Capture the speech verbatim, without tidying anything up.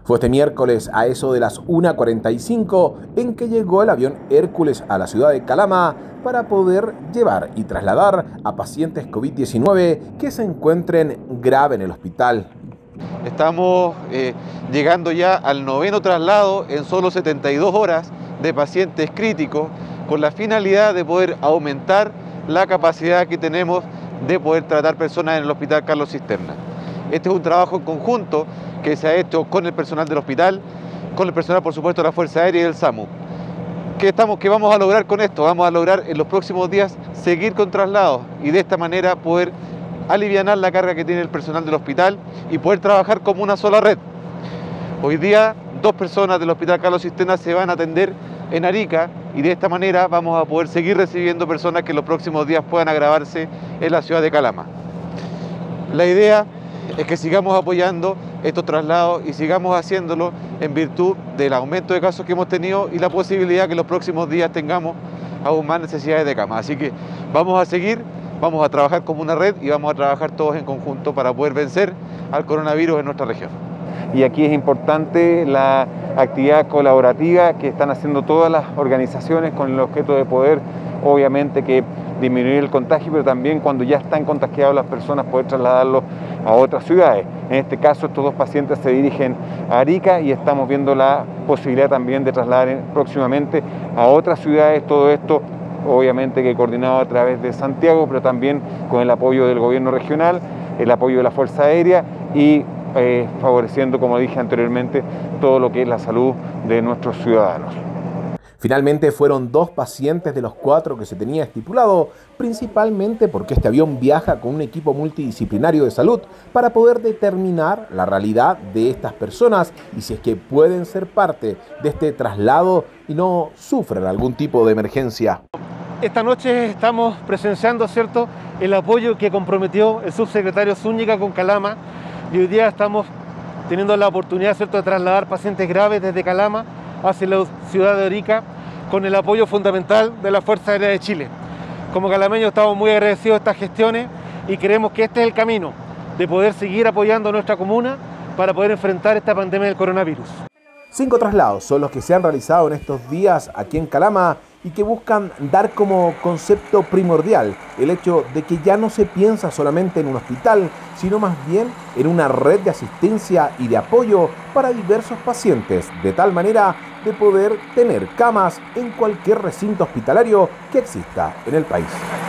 Fue este miércoles a eso de las una cuarenta y cinco en que llegó el avión Hércules a la ciudad de Calama para poder llevar y trasladar a pacientes COVID diecinueve que se encuentren grave en el hospital. Estamos eh, llegando ya al noveno traslado en solo setenta y dos horas de pacientes críticos, con la finalidad de poder aumentar la capacidad que tenemos de poder tratar personas en el Hospital Carlos Cisterna. Este es un trabajo en conjunto que se ha hecho con el personal del hospital, con el personal, por supuesto, de la Fuerza Aérea y del SAMU. ¿Qué, estamos, ¿Qué vamos a lograr con esto? Vamos a lograr en los próximos días seguir con traslados y de esta manera poder aliviar la carga que tiene el personal del hospital y poder trabajar como una sola red. Hoy día, dos personas del Hospital Carlos Cisterna se van a atender en Arica y de esta manera vamos a poder seguir recibiendo personas que en los próximos días puedan agravarse en la ciudad de Calama. La idea es que sigamos apoyando estos traslados y sigamos haciéndolo en virtud del aumento de casos que hemos tenido y la posibilidad que en los próximos días tengamos aún más necesidades de cama. Así que vamos a seguir, vamos a trabajar como una red y vamos a trabajar todos en conjunto para poder vencer al coronavirus en nuestra región. Y aquí es importante la actividad colaborativa que están haciendo todas las organizaciones con el objeto de poder, obviamente, que disminuir el contagio, pero también cuando ya están contagiados las personas poder trasladarlos a otras ciudades. En este caso, estos dos pacientes se dirigen a Arica y estamos viendo la posibilidad también de trasladar próximamente a otras ciudades. Todo esto, obviamente, que coordinado a través de Santiago, pero también con el apoyo del gobierno regional, el apoyo de la Fuerza Aérea y eh, favoreciendo, como dije anteriormente, todo lo que es la salud de nuestros ciudadanos. Finalmente fueron dos pacientes de los cuatro que se tenía estipulado, principalmente porque este avión viaja con un equipo multidisciplinario de salud para poder determinar la realidad de estas personas y si es que pueden ser parte de este traslado y no sufren algún tipo de emergencia. Esta noche estamos presenciando, ¿cierto?, el apoyo que comprometió el subsecretario Zúñiga con Calama y hoy día estamos teniendo la oportunidad, ¿cierto?, de trasladar pacientes graves desde Calama hacia la ciudad de Arica con el apoyo fundamental de la Fuerza Aérea de Chile. Como calameños estamos muy agradecidos de estas gestiones y creemos que este es el camino de poder seguir apoyando a nuestra comuna para poder enfrentar esta pandemia del coronavirus. Cinco traslados son los que se han realizado en estos días aquí en Calama y que buscan dar como concepto primordial el hecho de que ya no se piensa solamente en un hospital, sino más bien en una red de asistencia y de apoyo para diversos pacientes, de tal manera de poder tener camas en cualquier recinto hospitalario que exista en el país.